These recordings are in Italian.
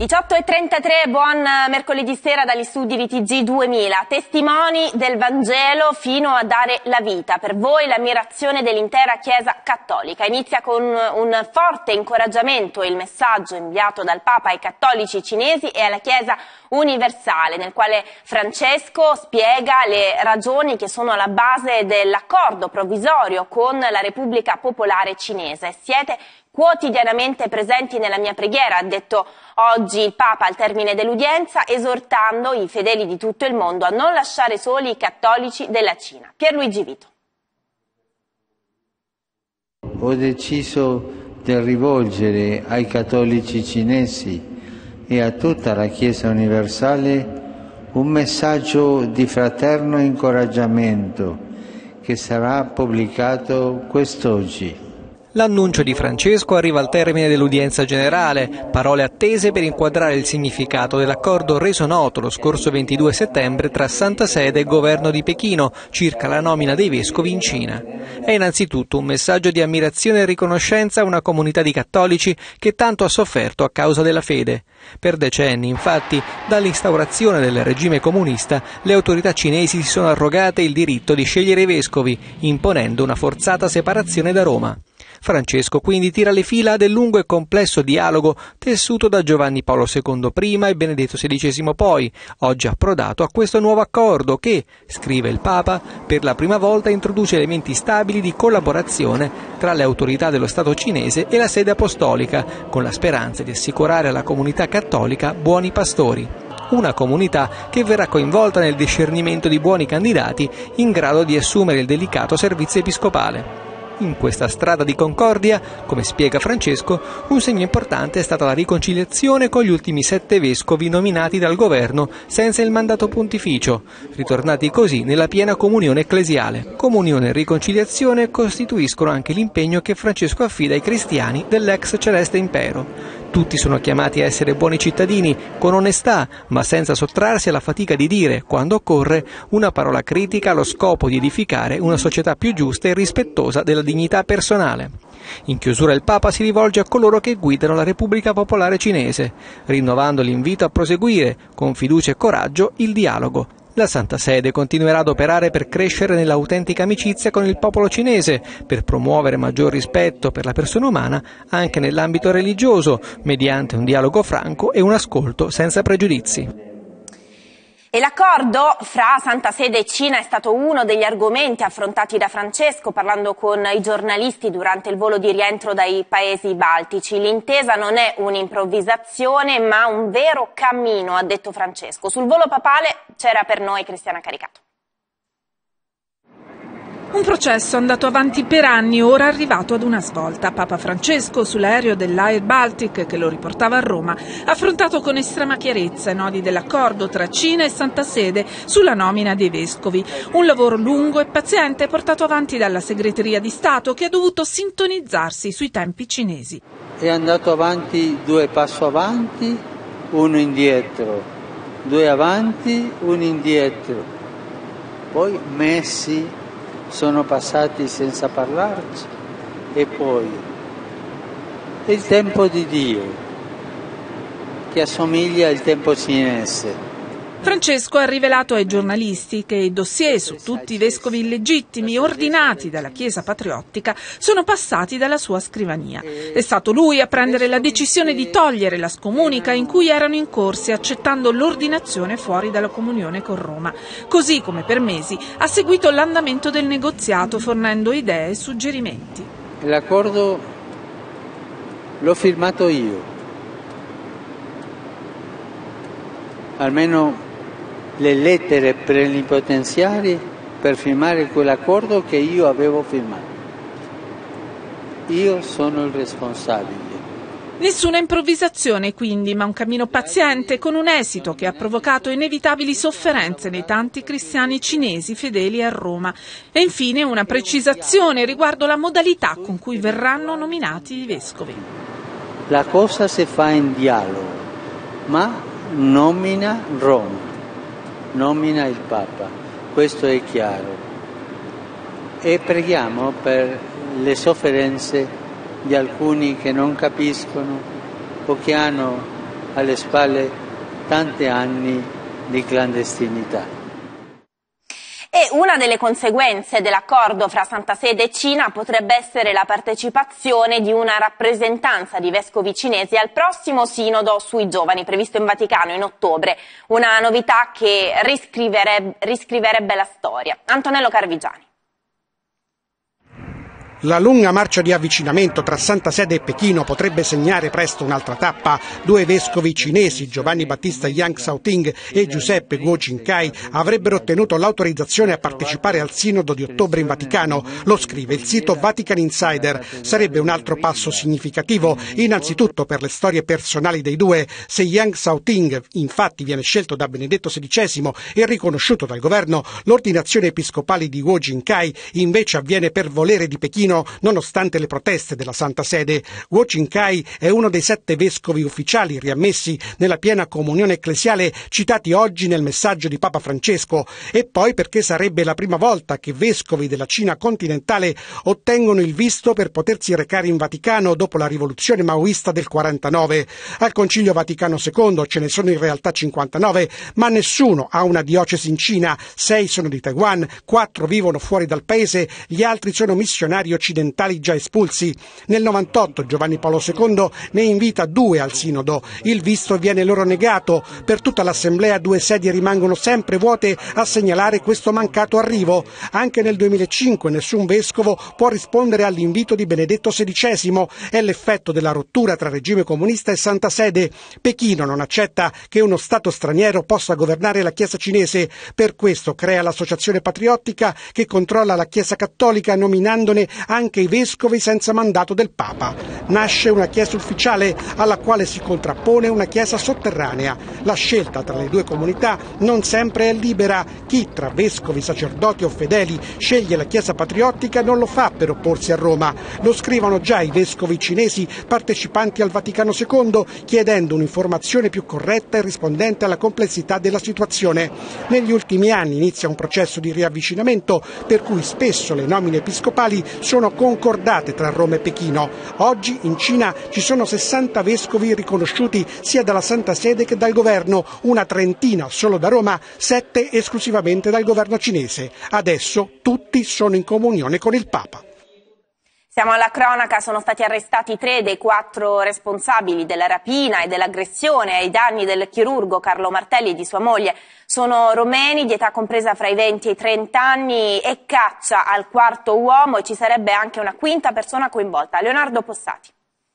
18:33, buon mercoledì sera dagli studi di TG 2000. Testimoni del Vangelo fino a dare la vita. Per voi l'ammirazione dell'intera Chiesa Cattolica. Inizia con un forte incoraggiamento il messaggio inviato dal Papa ai cattolici cinesi e alla Chiesa universale, nel quale Francesco spiega le ragioni che sono alla base dell'accordo provvisorio con la Repubblica Popolare Cinese. Siete quotidianamente presenti nella mia preghiera, ha detto oggi il Papa al termine dell'udienza, esortando i fedeli di tutto il mondo a non lasciare soli i cattolici della Cina. Pierluigi Vito. Ho deciso di rivolgere ai cattolici cinesi e a tutta la Chiesa universale un messaggio di fraterno incoraggiamento che sarà pubblicato quest'oggi. L'annuncio di Francesco arriva al termine dell'udienza generale, parole attese per inquadrare il significato dell'accordo reso noto lo scorso 22 settembre tra Santa Sede e Governo di Pechino circa la nomina dei vescovi in Cina. È innanzitutto un messaggio di ammirazione e riconoscenza a una comunità di cattolici che tanto ha sofferto a causa della fede. Per decenni, infatti, dall'instaurazione del regime comunista, le autorità cinesi si sono arrogate il diritto di scegliere i vescovi, imponendo una forzata separazione da Roma. Francesco quindi tira le fila del lungo e complesso dialogo tessuto da Giovanni Paolo II prima e Benedetto XVI poi, oggi approdato a questo nuovo accordo che, scrive il Papa, per la prima volta introduce elementi stabili di collaborazione tra le autorità dello Stato cinese e la sede apostolica, con la speranza di assicurare alla comunità cattolica buoni pastori. Una comunità che verrà coinvolta nel discernimento di buoni candidati in grado di assumere il delicato servizio episcopale. In questa strada di concordia, come spiega Francesco, un segno importante è stata la riconciliazione con gli ultimi 7 vescovi nominati dal governo senza il mandato pontificio, ritornati così nella piena comunione ecclesiale. Comunione e riconciliazione costituiscono anche l'impegno che Francesco affida ai cristiani dell'ex Celeste Impero. Tutti sono chiamati a essere buoni cittadini, con onestà, ma senza sottrarsi alla fatica di dire, quando occorre, una parola critica allo scopo di edificare una società più giusta e rispettosa della dignità personale. In chiusura il Papa si rivolge a coloro che guidano la Repubblica Popolare Cinese, rinnovando l'invito a proseguire, con fiducia e coraggio, il dialogo. La Santa Sede continuerà ad operare per crescere nell'autentica amicizia con il popolo cinese, per promuovere maggior rispetto per la persona umana anche nell'ambito religioso, mediante un dialogo franco e un ascolto senza pregiudizi. E l'accordo fra Santa Sede e Cina è stato uno degli argomenti affrontati da Francesco parlando con i giornalisti durante il volo di rientro dai paesi baltici. L'intesa non è un'improvvisazione ma un vero cammino, ha detto Francesco. Sul volo papale c'era per noi Cristiana Caricato. Un processo andato avanti per anni, ora arrivato ad una svolta. Papa Francesco, sull'aereo dell'Air Baltic che lo riportava a Roma, ha affrontato con estrema chiarezza i nodi dell'accordo tra Cina e Santa Sede sulla nomina dei vescovi. Un lavoro lungo e paziente portato avanti dalla Segreteria di Stato che ha dovuto sintonizzarsi sui tempi cinesi. È andato avanti 2 passi avanti, 1 indietro, 2 avanti, 1 indietro. Poi mesi sono passati senza parlarci e poi è il tempo di Dio che assomiglia al tempo cinese. Francesco ha rivelato ai giornalisti che i dossier su tutti i vescovi illegittimi ordinati dalla Chiesa patriottica sono passati dalla sua scrivania. È stato lui a prendere la decisione di togliere la scomunica in cui erano incorsi accettando l'ordinazione fuori dalla comunione con Roma. Così come per mesi ha seguito l'andamento del negoziato fornendo idee e suggerimenti. L'accordo l'ho firmato io, almeno le lettere plenipotenziarie per firmare quell'accordo che io avevo firmato. Io sono il responsabile. Nessuna improvvisazione quindi, ma un cammino paziente con un esito che ha provocato inevitabili sofferenze nei tanti cristiani cinesi fedeli a Roma. E infine una precisazione riguardo la modalità con cui verranno nominati i vescovi. La cosa si fa in dialogo, ma nomina Roma. Nomina il Papa, questo è chiaro. E preghiamo per le sofferenze di alcuni che non capiscono o che hanno alle spalle tanti anni di clandestinità. E una delle conseguenze dell'accordo fra Santa Sede e Cina potrebbe essere la partecipazione di una rappresentanza di vescovi cinesi al prossimo sinodo sui giovani previsto in Vaticano in ottobre, una novità che riscriverebbe la storia. Antonello Carvigiani. La lunga marcia di avvicinamento tra Santa Sede e Pechino potrebbe segnare presto un'altra tappa. Due vescovi cinesi, Giovanni Battista Yang Shaoting e Giuseppe Guo Jinkai, avrebbero ottenuto l'autorizzazione a partecipare al sinodo di ottobre in Vaticano. Lo scrive il sito Vatican Insider. Sarebbe un altro passo significativo, innanzitutto per le storie personali dei due. Se Yang Shaoting infatti viene scelto da Benedetto XVI e riconosciuto dal governo, l'ordinazione episcopale di Guo Jinkai invece avviene per volere di Pechino, nonostante le proteste della Santa Sede. Guo Jinkai è uno dei 7 vescovi ufficiali riammessi nella piena comunione ecclesiale citati oggi nel messaggio di Papa Francesco, e poi perché sarebbe la prima volta che vescovi della Cina continentale ottengono il visto per potersi recare in Vaticano dopo la rivoluzione maoista del 49. Al Concilio Vaticano II ce ne sono in realtà 59, ma nessuno ha una diocesi in Cina. 6 sono di Taiwan, 4 vivono fuori dal paese, gli altri sono missionari occidentali già espulsi. Nel 98 Giovanni Paolo II ne invita 2 al sinodo. Il visto viene loro negato. Per tutta l'assemblea 2 sedie rimangono sempre vuote a segnalare questo mancato arrivo. Anche nel 2005 nessun vescovo può rispondere all'invito di Benedetto XVI. È l'effetto della rottura tra regime comunista e Santa Sede. Pechino non accetta che uno Stato straniero possa governare la Chiesa cinese. Per questo crea l'Associazione Patriottica che controlla la Chiesa cattolica, nominandone anche i vescovi senza mandato del Papa. Nasce una Chiesa ufficiale alla quale si contrappone una Chiesa sotterranea. La scelta tra le 2 comunità non sempre è libera. Chi tra vescovi, sacerdoti o fedeli sceglie la Chiesa patriottica non lo fa per opporsi a Roma. Lo scrivono già i vescovi cinesi partecipanti al Vaticano II, chiedendo un'informazione più corretta e rispondente alla complessità della situazione. Negli ultimi anni inizia un processo di riavvicinamento per cui spesso le nomine episcopali sono concordate tra Roma e Pechino. Oggi in Cina ci sono 60 vescovi riconosciuti sia dalla Santa Sede che dal governo, una trentina solo da Roma, 7 esclusivamente dal governo cinese. Adesso tutti sono in comunione con il Papa. Siamo alla cronaca, sono stati arrestati 3 dei 4 responsabili della rapina e dell'aggressione ai danni del chirurgo Carlo Martelli e di sua moglie. Sono romeni di età compresa fra i 20 e i 30 anni e caccia al 4º uomo, e ci sarebbe anche una 5ª persona coinvolta. Leonardo Possati.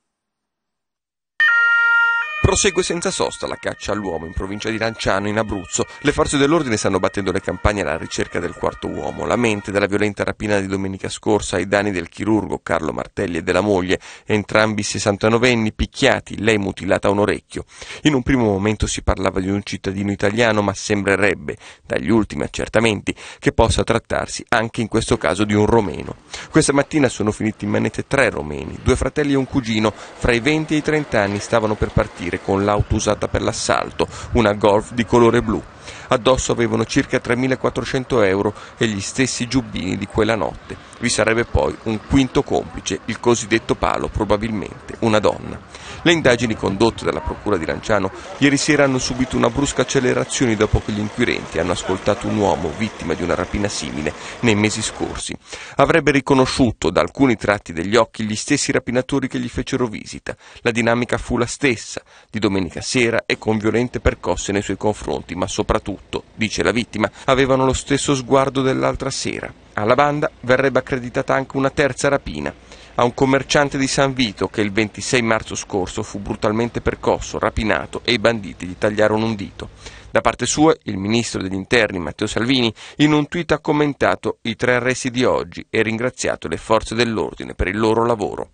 Prosegue senza sosta la caccia all'uomo in provincia di Lanciano, in Abruzzo. Le forze dell'ordine stanno battendo le campagne alla ricerca del 4º uomo. La mente della violenta rapina di domenica scorsa ai danni del chirurgo Carlo Martelli e della moglie, entrambi 69enni, picchiati, lei mutilata a un orecchio. In un primo momento si parlava di un cittadino italiano, ma sembrerebbe, dagli ultimi accertamenti, che possa trattarsi anche in questo caso di un romeno. Questa mattina sono finiti in manette 3 romeni, 2 fratelli e un cugino, fra i 20 e i 30 anni, stavano per partire con l'auto usata per l'assalto, una Golf di colore blu. Addosso avevano circa 3.400 euro e gli stessi giubbini di quella notte. Vi sarebbe poi un 5º complice, il cosiddetto palo, probabilmente una donna. Le indagini condotte dalla Procura di Lanciano ieri sera hanno subito una brusca accelerazione dopo che gli inquirenti hanno ascoltato un uomo vittima di una rapina simile nei mesi scorsi. Avrebbe riconosciuto da alcuni tratti degli occhi gli stessi rapinatori che gli fecero visita. La dinamica fu la stessa di domenica sera e con violente percosse nei suoi confronti, ma soprattutto, dice la vittima, avevano lo stesso sguardo dell'altra sera. Alla banda verrebbe accreditata anche una 3ª rapina a un commerciante di San Vito che il 26 marzo scorso fu brutalmente percosso, rapinato e i banditi gli tagliarono un dito. Da parte sua, il ministro degli interni Matteo Salvini in un tweet ha commentato i 3 arresti di oggi e ringraziato le forze dell'ordine per il loro lavoro.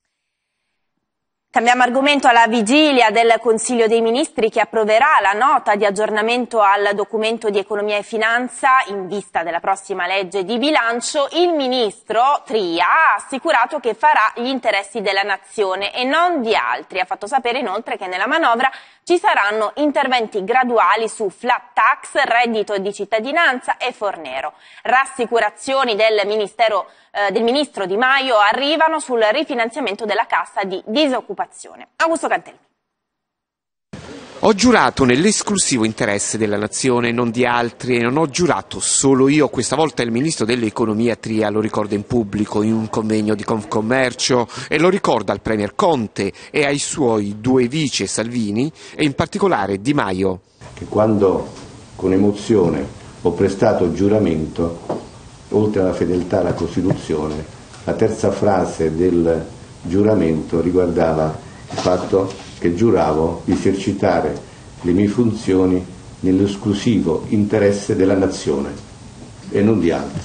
Cambiamo argomento. Alla vigilia del Consiglio dei Ministri che approverà la nota di aggiornamento al documento di economia e finanza in vista della prossima legge di bilancio, il ministro Tria ha assicurato che farà gli interessi della nazione e non di altri. Ha fatto sapere inoltre che nella manovra ci saranno interventi graduali su flat tax, reddito di cittadinanza e Fornero. Rassicurazioni del ministro Di Maio arrivano sul rifinanziamento della cassa di disoccupazione. Augusto Cantelli. Ho giurato nell'esclusivo interesse della nazione, non di altri, e non ho giurato solo io. Questa volta il ministro dell'economia Tria lo ricorda in pubblico in un convegno di Confcommercio e lo ricorda al premier Conte e ai suoi due vice Salvini e in particolare Di Maio. Che quando con emozione ho prestato giuramento, oltre alla fedeltà alla Costituzione, la terza frase del giuramento riguardava il fatto che giuravo di esercitare le mie funzioni nell'esclusivo interesse della nazione e non di altri.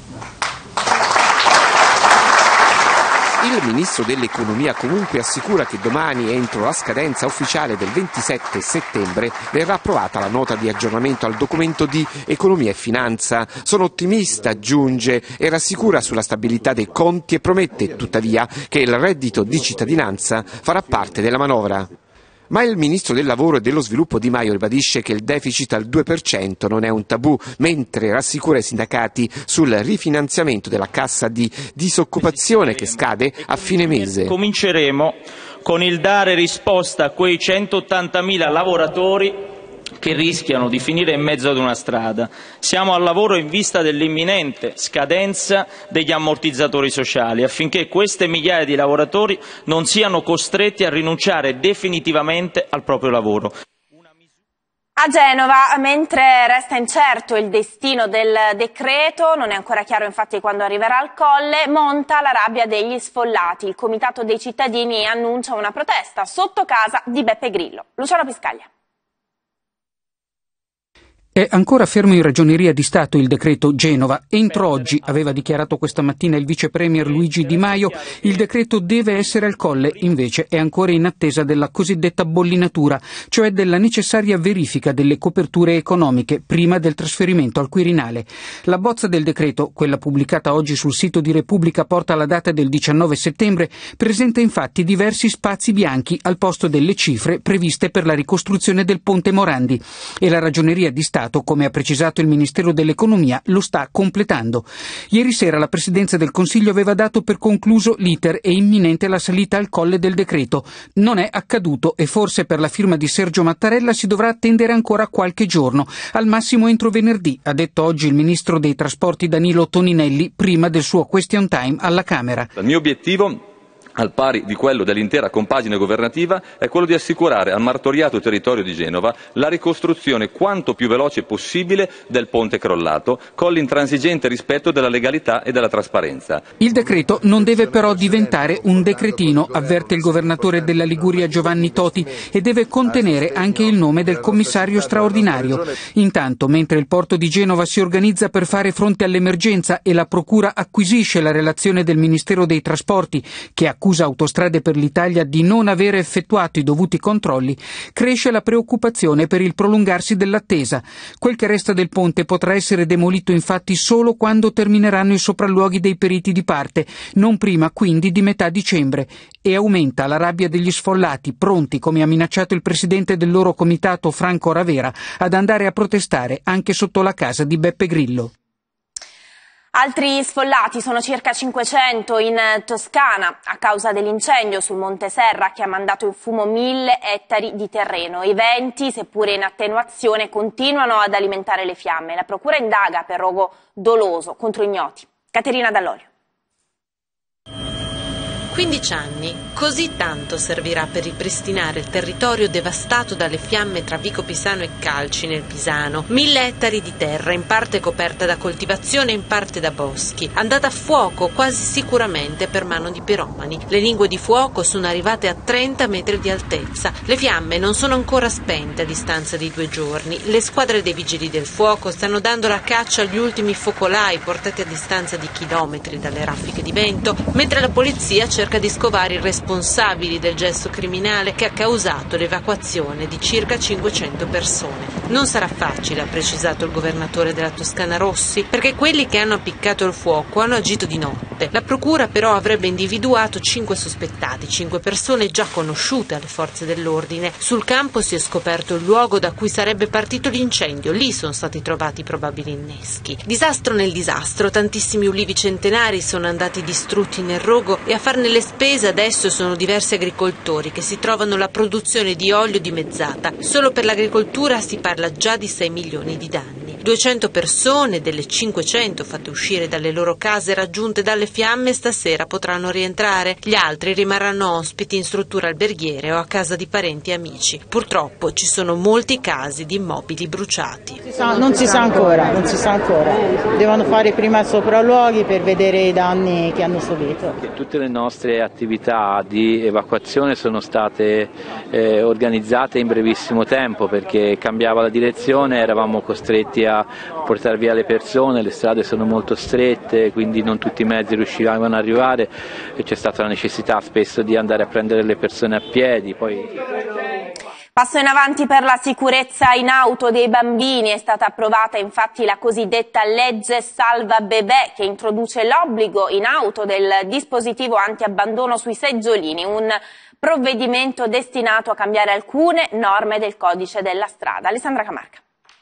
Il ministro dell'economia comunque assicura che domani, entro la scadenza ufficiale del 27 settembre, verrà approvata la nota di aggiornamento al documento di economia e finanza. Sono ottimista, aggiunge, e rassicura sulla stabilità dei conti e promette tuttavia che il reddito di cittadinanza farà parte della manovra. Ma il ministro del lavoro e dello sviluppo Di Maio ribadisce che il deficit al 2% non è un tabù, mentre rassicura i sindacati sul rifinanziamento della cassa di disoccupazione che scade a fine mese. Cominceremo con il dare risposta a quei 180.000 lavoratori che rischiano di finire in mezzo ad una strada. Siamo al lavoro in vista dell'imminente scadenza degli ammortizzatori sociali, affinché queste migliaia di lavoratori non siano costretti a rinunciare definitivamente al proprio lavoro. A Genova, mentre resta incerto il destino del decreto, non è ancora chiaro infatti quando arriverà al Colle, monta la rabbia degli sfollati. Il Comitato dei Cittadini annuncia una protesta sotto casa di Beppe Grillo. Luciano Piscaglia. È ancora fermo in Ragioneria di Stato il decreto Genova. Entro oggi, aveva dichiarato questa mattina il vice premier Luigi Di Maio, il decreto deve essere al Colle, invece è ancora in attesa della cosiddetta bollinatura, cioè della necessaria verifica delle coperture economiche prima del trasferimento al Quirinale. La bozza del decreto, quella pubblicata oggi sul sito di Repubblica, porta la data del 19 settembre, presenta infatti diversi spazi bianchi al posto delle cifre previste per la ricostruzione del Ponte Morandi e la Ragioneria di Stato, come ha precisato il Ministero dell'Economia, lo sta completando. Ieri sera la Presidenza del Consiglio aveva dato per concluso l'iter e imminente la salita al Colle del decreto. Non è accaduto e forse per la firma di Sergio Mattarella si dovrà attendere ancora qualche giorno, al massimo entro venerdì, ha detto oggi il Ministro dei Trasporti Danilo Toninelli prima del suo question time alla Camera. Il mio obiettivo, al pari di quello dell'intera compagine governativa, è quello di assicurare al martoriato territorio di Genova la ricostruzione quanto più veloce possibile del ponte crollato, con l'intransigente rispetto della legalità e della trasparenza. Il decreto non deve però diventare un decretino, avverte il governatore della Liguria Giovanni Toti, e deve contenere anche il nome del commissario straordinario. Intanto, mentre il porto di Genova si organizza per fare fronte all'emergenza e la procura acquisisce la relazione del Ministero dei Trasporti, che accusa Autostrade per l'Italia di non aver effettuato i dovuti controlli, cresce la preoccupazione per il prolungarsi dell'attesa. Quel che resta del ponte potrà essere demolito infatti solo quando termineranno i sopralluoghi dei periti di parte, non prima quindi di metà dicembre, e aumenta la rabbia degli sfollati, pronti, come ha minacciato il presidente del loro comitato Franco Ravera, ad andare a protestare anche sotto la casa di Beppe Grillo. Altri sfollati sono circa 500 in Toscana a causa dell'incendio sul Monte Serra che ha mandato in fumo 1000 ettari di terreno. I venti, seppure in attenuazione, continuano ad alimentare le fiamme. La procura indaga per rogo doloso contro ignoti. Caterina Dall'Olio. 15 anni, così tanto servirà per ripristinare il territorio devastato dalle fiamme tra Vico Pisano e Calci nel Pisano. 1000 ettari di terra, in parte coperta da coltivazione e in parte da boschi, andata a fuoco quasi sicuramente per mano di piromani. Le lingue di fuoco sono arrivate a 30 metri di altezza. Le fiamme non sono ancora spente a distanza di 2 giorni. Le squadre dei vigili del fuoco stanno dando la caccia agli ultimi focolai portati a distanza di chilometri dalle raffiche di vento, mentre la polizia cerca di scovare i responsabili del gesto criminale che ha causato l'evacuazione di circa 500 persone. Non sarà facile, ha precisato il governatore della Toscana Rossi, perché quelli che hanno appiccato il fuoco hanno agito di notte. La procura però avrebbe individuato 5 sospettati, 5 persone già conosciute alle forze dell'ordine. Sul campo si è scoperto il luogo da cui sarebbe partito l'incendio. Lì sono stati trovati i probabili inneschi. Disastro nel disastro, tantissimi ulivi centenari sono andati distrutti nel rogo e a farne le spese adesso sono diversi agricoltori che si trovano la produzione di olio dimezzata. Solo per l'agricoltura si parla già di 6 milioni di danni. 200 persone delle 500 fatte uscire dalle loro case raggiunte dalle fiamme stasera potranno rientrare. Gli altri rimarranno ospiti in strutture alberghiere o a casa di parenti e amici. Purtroppo ci sono molti casi di immobili bruciati. Non si sa ancora. Devono fare prima sopralluoghi per vedere i danni che hanno subito. Tutte le nostre attività di evacuazione sono state organizzate in brevissimo tempo perché cambiava la direzione, eravamo costretti a portare via le persone, le strade sono molto strette, quindi non tutti i mezzi riuscivano ad arrivare e c'è stata la necessità spesso di andare a prendere le persone a piedi. Passo in avanti per la sicurezza in auto dei bambini. È stata approvata infatti la cosiddetta legge Salva Bebè, che introduce l'obbligo in auto del dispositivo antiabbandono sui seggiolini, un provvedimento destinato a cambiare alcune norme del codice della strada. Alessandra Camarca.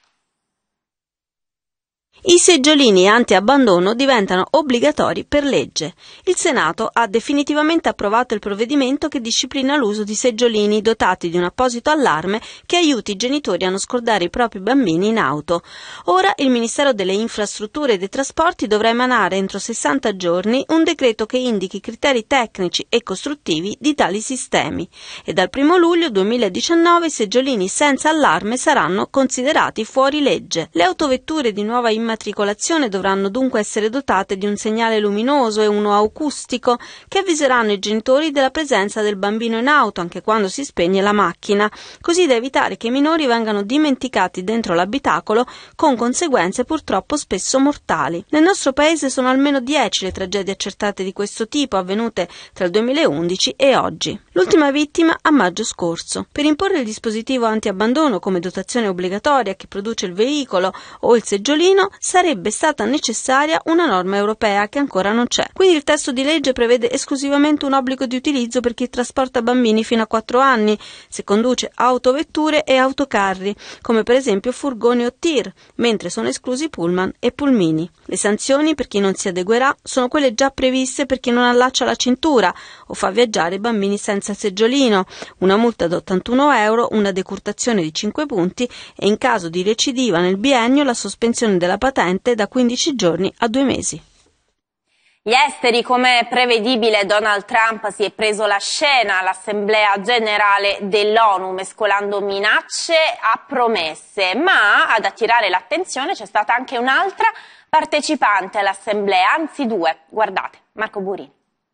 I seggiolini anti-abbandono diventano obbligatori per legge. Il Senato ha definitivamente approvato il provvedimento che disciplina l'uso di seggiolini dotati di un apposito allarme che aiuti i genitori a non scordare i propri bambini in auto. Ora il Ministero delle Infrastrutture e dei Trasporti dovrà emanare entro 60 giorni un decreto che indichi i criteri tecnici e costruttivi di tali sistemi e dal 1 luglio 2019 i seggiolini senza allarme saranno considerati fuori legge. Le autovetture di nuova immatricolazione dovranno dunque essere dotate di un segnale luminoso e uno acustico che avviseranno i genitori della presenza del bambino in auto anche quando si spegne la macchina, così da evitare che i minori vengano dimenticati dentro l'abitacolo con conseguenze purtroppo spesso mortali. Nel nostro paese sono almeno 10 le tragedie accertate di questo tipo avvenute tra il 2011 e oggi. L'ultima vittima a maggio scorso. Per imporre il dispositivo antiabbandono come dotazione obbligatoria che produce il veicolo o il seggiolino sarebbe stata necessaria una norma europea che ancora non c'è. Quindi il testo di legge prevede esclusivamente un obbligo di utilizzo per chi trasporta bambini fino a 4 anni, se conduce autovetture e autocarri, come per esempio furgoni o tir, mentre sono esclusi pullman e pulmini. Le sanzioni per chi non si adeguerà sono quelle già previste per chi non allaccia la cintura o fa viaggiare bambini senza seggiolino, una multa di 81 euro, una decurtazione di 5 punti e in caso di recidiva nel biennio la sospensione della patente da 15 giorni a 2 mesi. Gli esteri, come prevedibile, Donald Trump si è preso la scena all'Assemblea Generale dell'ONU mescolando minacce a promesse, ma ad attirare l'attenzione c'è stata anche un'altra partecipante all'Assemblea, anzi 2. Guardate, Marco Burini.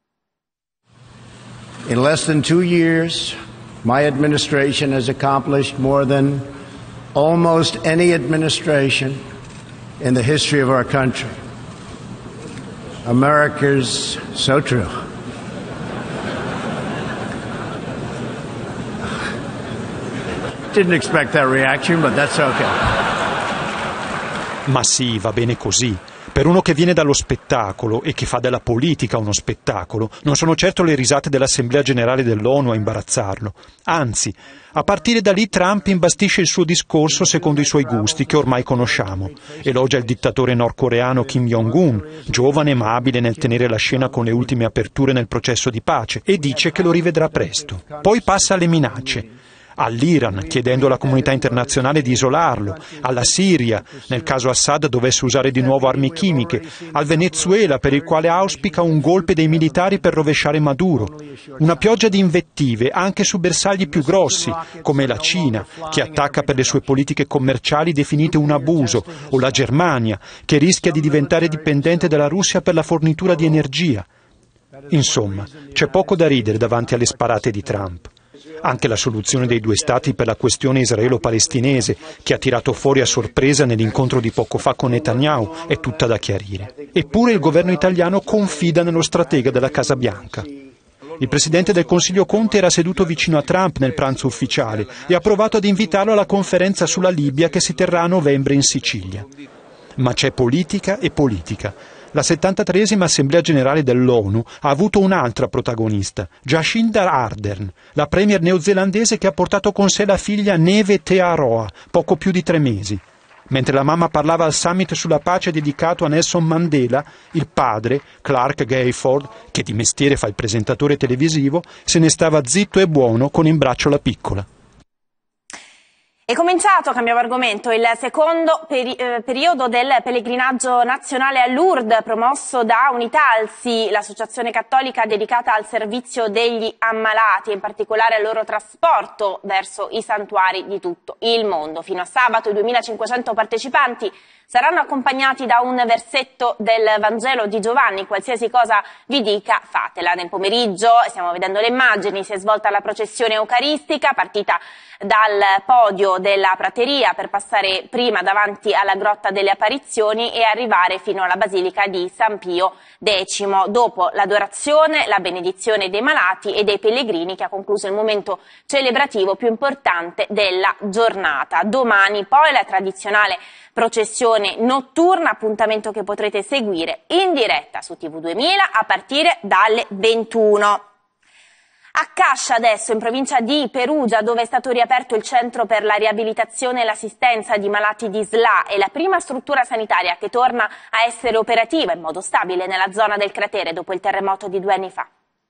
In less than 2 years, my administration has accomplished more than almost any administration in the history of our country. America's so true. Didn't expect that reaction, but that's okay. Ma sì, va bene così. Per uno che viene dallo spettacolo e che fa della politica uno spettacolo, non sono certo le risate dell'Assemblea Generale dell'ONU a imbarazzarlo. Anzi, a partire da lì Trump imbastisce il suo discorso secondo i suoi gusti, che ormai conosciamo. Elogia il dittatore nordcoreano Kim Jong-un, giovane ma abile nel tenere la scena con le ultime aperture nel processo di pace, e dice che lo rivedrà presto. Poi passa alle minacce. All'Iran, chiedendo alla comunità internazionale di isolarlo, alla Siria, nel caso Assad dovesse usare di nuovo armi chimiche, al Venezuela, per il quale auspica un golpe dei militari per rovesciare Maduro. Una pioggia di invettive anche su bersagli più grossi, come la Cina, che attacca per le sue politiche commerciali definite un abuso, o la Germania, che rischia di diventare dipendente dalla Russia per la fornitura di energia. Insomma, c'è poco da ridere davanti alle sparate di Trump. Anche la soluzione dei 2 stati per la questione israelo-palestinese, che ha tirato fuori a sorpresa nell'incontro di poco fa con Netanyahu, è tutta da chiarire. Eppure il governo italiano confida nello stratega della Casa Bianca. Il presidente del Consiglio Conte era seduto vicino a Trump nel pranzo ufficiale e ha provato ad invitarlo alla conferenza sulla Libia che si terrà a novembre in Sicilia. Ma c'è politica e politica. La 73esima Assemblea Generale dell'ONU ha avuto un'altra protagonista, Jacinda Ardern, la premier neozelandese che ha portato con sé la figlia Neve Te Aroa, poco più di 3 mesi. Mentre la mamma parlava al summit sulla pace dedicato a Nelson Mandela, il padre, Clark Gayford, che di mestiere fa il presentatore televisivo, se ne stava zitto e buono con in braccio la piccola. È cominciato, cambiamo argomento, il secondo periodo del pellegrinaggio nazionale a Lourdes promosso da Unitalsi, l'associazione cattolica dedicata al servizio degli ammalati e in particolare al loro trasporto verso i santuari di tutto il mondo. Fino a sabato i 2500 partecipanti saranno accompagnati da un versetto del Vangelo di Giovanni. Qualsiasi cosa vi dica, fatela. Nel pomeriggio, stiamo vedendo le immagini, si è svolta la processione eucaristica, partita dal podio della prateria per passare prima davanti alla grotta delle apparizioni e arrivare fino alla basilica di San Pio X. Dopo l'adorazione, la benedizione dei malati e dei pellegrini che ha concluso il momento celebrativo più importante della giornata. Domani poi la tradizionale processione notturna, appuntamento che potrete seguire in diretta su TV2000 a partire dalle 21. A Cascia adesso, in provincia di Perugia, dove è stato riaperto il centro per la riabilitazione e l'assistenza di malati di SLA, è la prima struttura sanitaria che torna a essere operativa in modo stabile nella zona del cratere dopo il terremoto di 2 anni fa.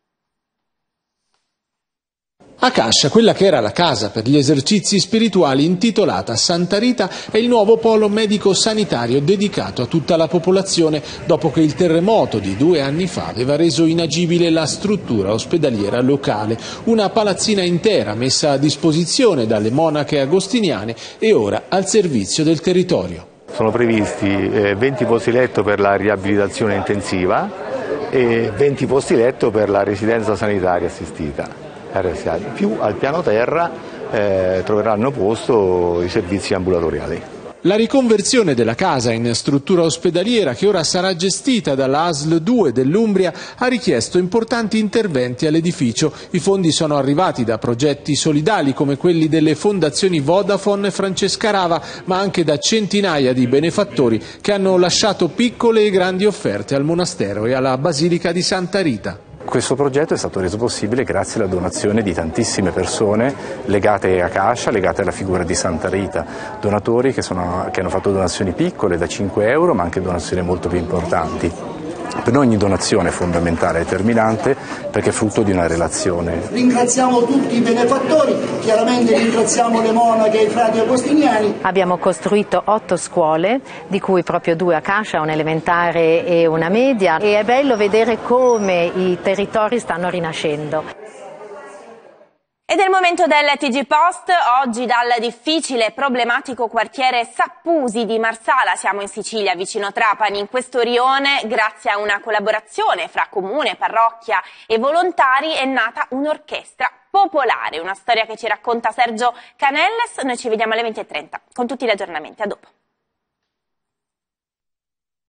A Cascia, quella che era la casa per gli esercizi spirituali intitolata Santa Rita, è il nuovo polo medico-sanitario dedicato a tutta la popolazione dopo che il terremoto di 2 anni fa aveva reso inagibile la struttura ospedaliera locale. Una palazzina intera messa a disposizione dalle monache agostiniane e ora al servizio del territorio. Sono previsti 20 posti letto per la riabilitazione intensiva e 20 posti letto per la residenza sanitaria assistita. Più al piano terra troveranno posto i servizi ambulatoriali. La riconversione della casa in struttura ospedaliera, che ora sarà gestita dalla ASL 2 dell'Umbria, ha richiesto importanti interventi all'edificio. I fondi sono arrivati da progetti solidali come quelli delle fondazioni Vodafone e Francesca Rava, ma anche da centinaia di benefattori che hanno lasciato piccole e grandi offerte al monastero e alla Basilica di Santa Rita. Questo progetto è stato reso possibile grazie alla donazione di tantissime persone legate a Cascia, legate alla figura di Santa Rita, donatori che hanno fatto donazioni piccole da 5 euro ma anche donazioni molto più importanti. Per noi ogni donazione è fondamentale e determinante perché è frutto di una relazione. Ringraziamo tutti i benefattori, chiaramente ringraziamo le monache e i frati agostiniani. Abbiamo costruito 8 scuole, di cui proprio 2 a Cascia, un'elementare e una media, e è bello vedere come i territori stanno rinascendo. Ed è il momento del TG Post, oggi dal difficile e problematico quartiere Sappusi di Marsala, siamo in Sicilia vicino Trapani. In questo rione, grazie a una collaborazione fra comune, parrocchia e volontari, è nata un'orchestra popolare, una storia che ci racconta Sergio Canelles. Noi ci vediamo alle 20:30 con tutti gli aggiornamenti, a dopo.